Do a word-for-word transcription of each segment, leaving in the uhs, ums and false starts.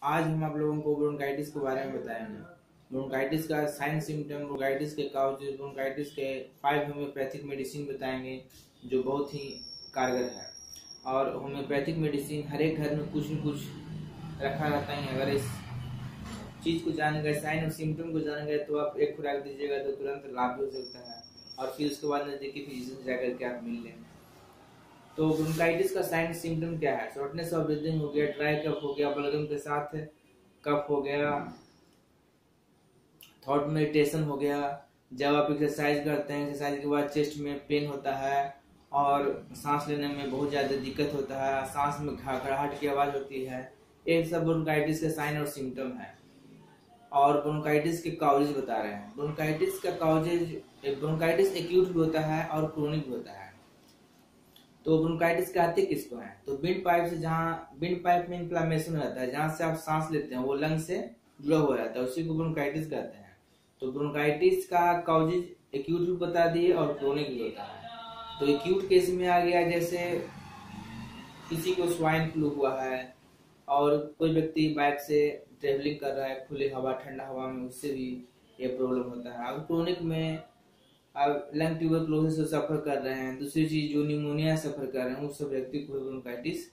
आज हम आप लोगों को ब्रोंकाइटिस के बारे में बताएंगे। ब्रोंकाइटिस का साइन सिम्टम, ब्रोंकाइटिस के काउजेज, ब्रोंकाइटिस के फाइव होम्योपैथिक मेडिसिन बताएंगे जो बहुत ही कारगर है। और होम्योपैथिक मेडिसिन हर एक घर में कुछ न कुछ रखा रहता है। अगर इस चीज को जान गए, साइन और सिम्टम को जान गए, तो आप एक खुराक दीजिएगा तो तुरंत लाभ हो सकता है। और फिर उसके बाद नजदीकी फिजिशियन से जाकर के आप मिल लें। तो ब्रोंकाइटिस का साइन सिम्टम क्या है? शॉर्टनेस ऑफ ब्रीथिंग हो गया, ड्राई कफ हो गया, बलगम के साथ कफ हो गया, थॉट मेडिटेशन हो गया। जब आप एक्सरसाइज करते हैं, एक्सरसाइज के बाद चेस्ट में पेन होता है और सांस लेने में बहुत ज्यादा दिक्कत होता है, सांस में घबराहट की आवाज होती है, ये सब ब्रोंकाइटिस के साइन और सिम्टम है। और ब्रोंकाइटिस के काउजेज बता रहे हैं। ब्रोंकाइटिस का काउजेज, ब्रोंकाइटिस एक्यूट भी होता है और क्रोनिक भी होता है। तो ब्रोंकाइटिस कहते किसको है? तो विंड पाइप से, जहाँ विंड पाइप में इन्फ्लामेशन रहता है, जहाँ से आप सांस लेते हैं वो लंग से जुड़ा हुआ रहता है, उसी को ब्रोंकाइटिस कहते हैं। तो ब्रोंकाइटिस का काउजेज एक्यूट भी बता दिए और क्रोनिक भी होता है। तो एक्यूट केस में आ गया, जैसे किसी को स्वाइन फ्लू हुआ है और कोई व्यक्ति बाइक से ट्रेवलिंग कर रहा है खुली हवा, ठंडा हवा में, उससे भी ये प्रॉब्लम होता है। अब क्रोनिक में अब लंग ट्यूबरक्लोसिस से सफर कर रहे हैं, दूसरी चीज जो निमोनिया सफर कर रहे हैं, उस सब व्यक्ति को ब्रोंकाइटिस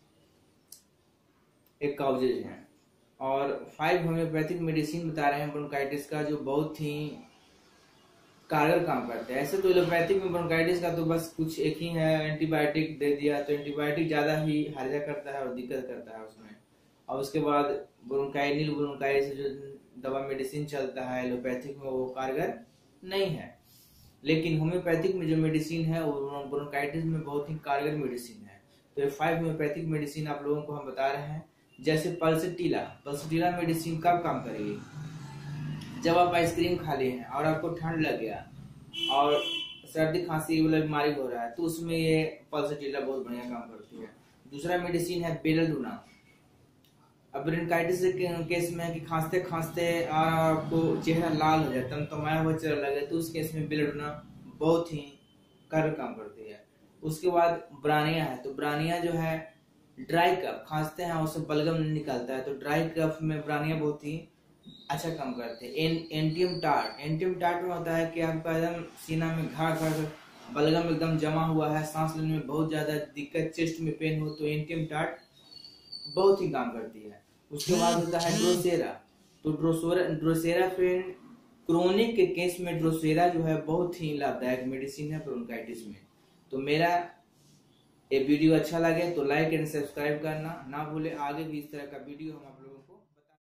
एक काउजेज है। और फाइव होम्योपैथिक मेडिसिन बता रहे हैं ब्रोंकाइटिस का, जो बहुत ही कारगर काम करते हैं। ऐसे तो एलोपैथिक में ब्रोंकाइटिस का तो बस कुछ एक ही है, एंटीबायोटिक दे दिया, तो एंटीबायोटिक ज्यादा ही हर्जा करता है और दिक्कत करता है उसमें। और उसके बाद ब्रोंकाइनिल ब्रोंकाइटिस जो दवा मेडिसिन चलता है एलोपैथिक में, वो कारगर नहीं है। लेकिन होम्योपैथिक में जो मेडिसिन है वो ब्रोंकाइटिस में बहुत ही कारगर मेडिसिन है। तो ये फाइव होम्योपैथिक मेडिसिन आप लोगों को हम बता रहे हैं। जैसे पल्सटीला, पल्सटीला मेडिसिन कब काम करेगी? जब आप आइसक्रीम खा लिए हैं और आपको ठंड लग गया और सर्दी खांसी वाला बीमारी हो रहा है, तो उसमें ये पल्सटीला बहुत बढ़िया काम करती है। दूसरा मेडिसिन है बेलेडोना। अब ब्रोंकाइटिस के केस में है कि खांसते खांसते आपको चेहरा लाल हो जाए, तमतमाया हुआ चेहरा लगे, तो उस केस में बेलेडोना बहुत ही कारगर काम करती है। उसके बाद ब्रानिया है। तो ब्रानिया जो है ड्राई कफ, खांसते हैं उससे बलगम निकलता है, तो ड्राई कफ में ब्रानिया बहुत ही अच्छा काम करते हैं। एन, एंटियम टार्ट, एंटियम टार्ट में होता है कि आपका एकदम सीना में घा घा बलगम एकदम जमा हुआ है, सांस लेने में बहुत ज्यादा दिक्कत, चेस्ट में पेन हो, तो एंटियम टार्ट बहुत ही काम करती है। उसके बाद होता है ड्रोसेरा। तो ड्रोसेरा ड्रोसेरा फ्रेंड, क्रोनिक के केस में ड्रोसेरा जो है बहुत ही लाभदायक मेडिसिन है ब्रोंकाइटिस में। तो मेरा ये वीडियो अच्छा लगे तो लाइक एंड सब्सक्राइब करना ना भूले। आगे भी इस तरह का वीडियो हम आप लोगों को